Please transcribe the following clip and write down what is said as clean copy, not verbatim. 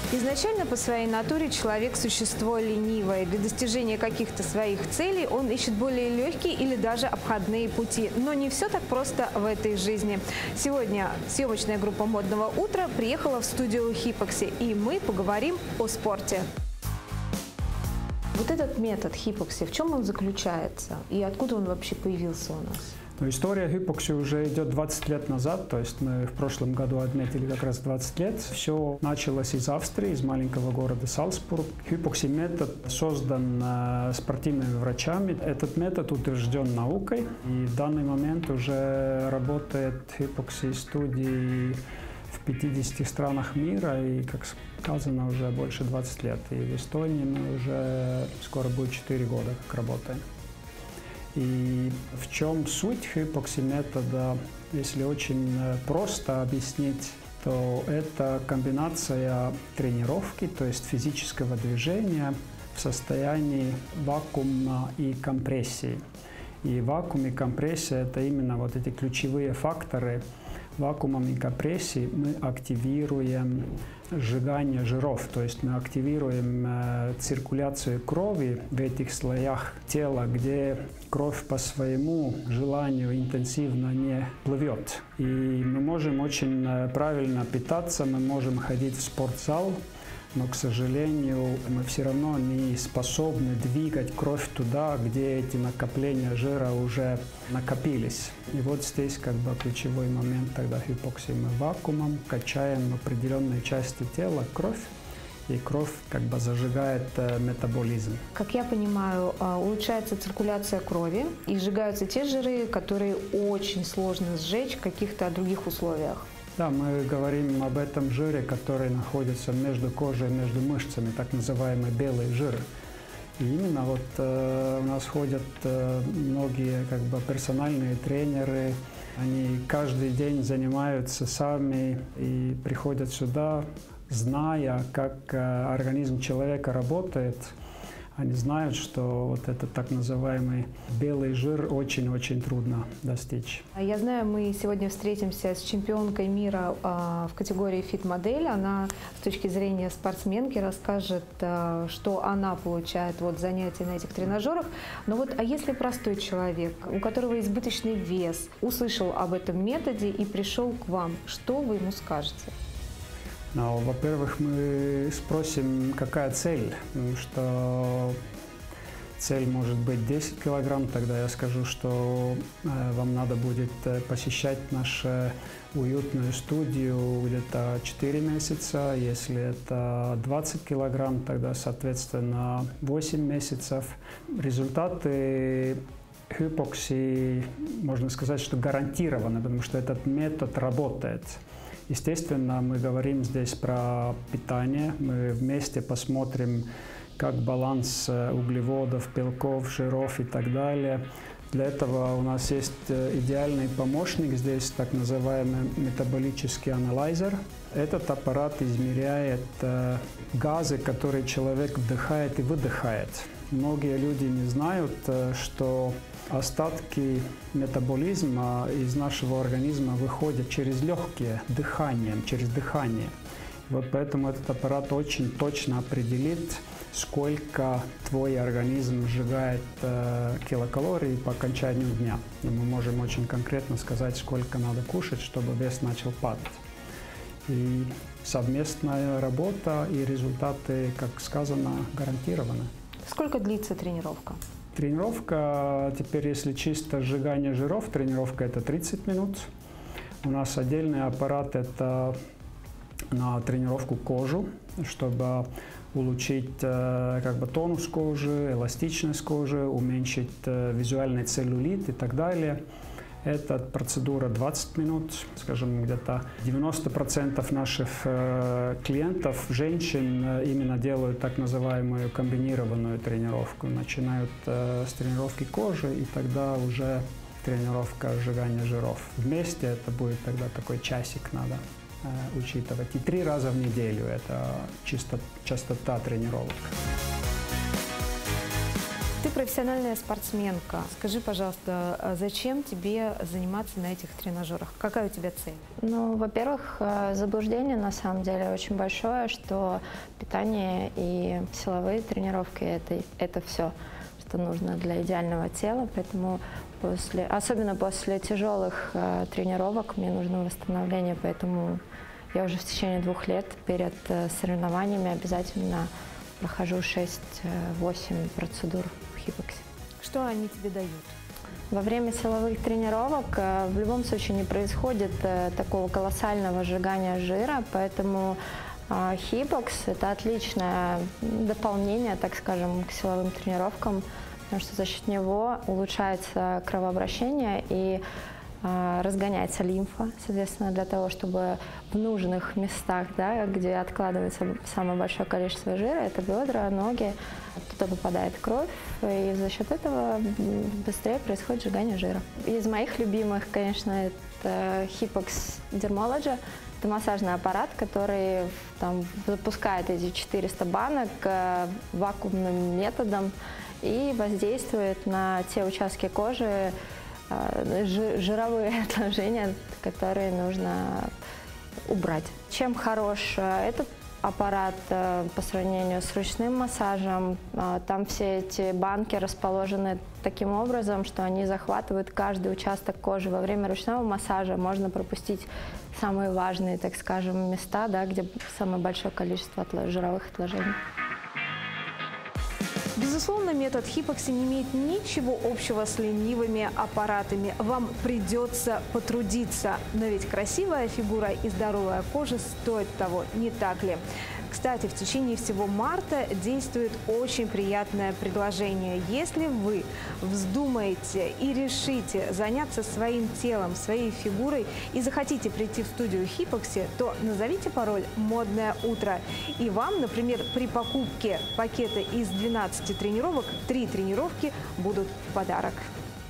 Изначально по своей натуре человек – существо ленивое. Для достижения каких-то своих целей он ищет более легкие или даже обходные пути. Но не все так просто в этой жизни. Сегодня съемочная группа «Модного утра» приехала в студию Hypoxy, и мы поговорим о спорте. Вот этот метод Hypoxy, в чем он заключается и откуда он вообще появился у нас? История Hypoxy уже идет 20 лет назад, то есть мы в прошлом году отметили как раз 20 лет. Все началось из Австрии, из маленького города Салцбург. Hypoxy метод создан спортивными врачами. Этот метод утвержден наукой, и в данный момент уже работает Hypoxy студии в 50 странах мира, и, как сказано, уже больше 20 лет. И в Эстонии мы уже скоро будет 4 года как работаем. И в чем суть Hypoxy метода, если очень просто объяснить, то это комбинация тренировки, то есть физического движения в состоянии вакуума и компрессии. И вакуум и компрессия – это именно вот эти ключевые факторы. Вакуумом и компрессией мы активируем сжигание жиров, то есть мы активируем циркуляцию крови в этих слоях тела, где кровь по своему желанию интенсивно не плывет. И мы можем очень правильно питаться, мы можем ходить в спортзал, но, к сожалению, мы все равно не способны двигать кровь туда, где эти накопления жира уже накопились. И вот здесь как бы ключевой момент тогда Hypoxy. Мы вакуумом качаем определенные части тела кровь, и кровь как бы зажигает метаболизм. Как я понимаю, улучшается циркуляция крови и сжигаются те жиры, которые очень сложно сжечь в каких-то других условиях. Да, мы говорим об этом жире, который находится между кожей и между мышцами, так называемый белый жир. И именно вот у нас ходят многие как бы персональные тренеры, они каждый день занимаются сами и приходят сюда, зная, как организм человека работает. Они знают, что вот этот так называемый белый жир очень-очень трудно достичь. Я знаю, мы сегодня встретимся с чемпионкой мира в категории фит-модель. Она с точки зрения спортсменки расскажет, что она получает от занятий на этих тренажерах. Но вот, а если простой человек, у которого избыточный вес, услышал об этом методе и пришел к вам, что вы ему скажете? Ну, во-первых, мы спросим, какая цель, потому что цель может быть 10 килограмм, тогда я скажу, что вам надо будет посещать нашу уютную студию где-то 4 месяца. Если это 20 килограмм, тогда, соответственно, 8 месяцев. Результаты Hypoxy, можно сказать, что гарантированы, потому что этот метод работает. Естественно, мы говорим здесь про питание. Мы вместе посмотрим, как баланс углеводов, белков, жиров и так далее. Для этого у нас есть идеальный помощник здесь, так называемый метаболический анализер. Этот аппарат измеряет газы, которые человек вдыхает и выдыхает. Многие люди не знают, что остатки метаболизма из нашего организма выходят через легкие, дыханием, через дыхание. Вот поэтому этот аппарат очень точно определит, сколько твой организм сжигает килокалорий по окончанию дня. И мы можем очень конкретно сказать, сколько надо кушать, чтобы вес начал падать. И совместная работа и результаты, как сказано, гарантированы. Сколько длится тренировка? Тренировка, теперь если чисто сжигание жиров, тренировка это 30 минут. У нас отдельный аппарат это на тренировку кожи, чтобы улучшить как бы тонус кожи, эластичность кожи, уменьшить визуальный целлюлит и так далее. Эта процедура 20 минут, скажем, где-то 90% наших клиентов, женщин, именно делают так называемую комбинированную тренировку. Начинают с тренировки кожи и тогда уже тренировка сжигания жиров. Вместе это будет тогда такой часик надо учитывать. И 3 раза в неделю это частота тренировок. Ты профессиональная спортсменка. Скажи, пожалуйста, зачем тебе заниматься на этих тренажерах? Какая у тебя цель? Ну, во-первых, заблуждение на самом деле очень большое, что питание и силовые тренировки это все, что нужно для идеального тела. Поэтому особенно после тяжелых тренировок мне нужно восстановление, поэтому я уже в течение 2 лет перед соревнованиями обязательно прохожу 6-8 процедур в хипоксе. Что они тебе дают? Во время силовых тренировок в любом случае не происходит такого колоссального сжигания жира, поэтому хипокс – это отличное дополнение, так скажем, к силовым тренировкам, потому что за счет него улучшается кровообращение и разгоняется лимфа, соответственно, для того, чтобы в нужных местах, да, где откладывается самое большое количество жира, это бедра, ноги, туда попадает кровь, и за счет этого быстрее происходит сжигание жира. Из моих любимых, конечно, это Hypox Dermology. Это массажный аппарат, который там запускает эти 400 банок вакуумным методом и воздействует на те участки кожи, жировые отложения, которые нужно убрать. Чем хорош этот аппарат по сравнению с ручным массажем? Там все эти банки расположены таким образом, что они захватывают каждый участок кожи. Во время ручного массажа можно пропустить самые важные, так скажем, места, да, где самое большое количество жировых отложений. Безусловно, метод Hypox не имеет ничего общего с ленивыми аппаратами. Вам придется потрудиться, но ведь красивая фигура и здоровая кожа стоят того, не так ли? Кстати, в течение всего марта действует очень приятное предложение. Если вы вздумаете и решите заняться своим телом, своей фигурой и захотите прийти в студию Hypox, то назовите пароль «Модное утро». И вам, например, при покупке пакета из 12 тренировок 3 тренировки будут в подарок.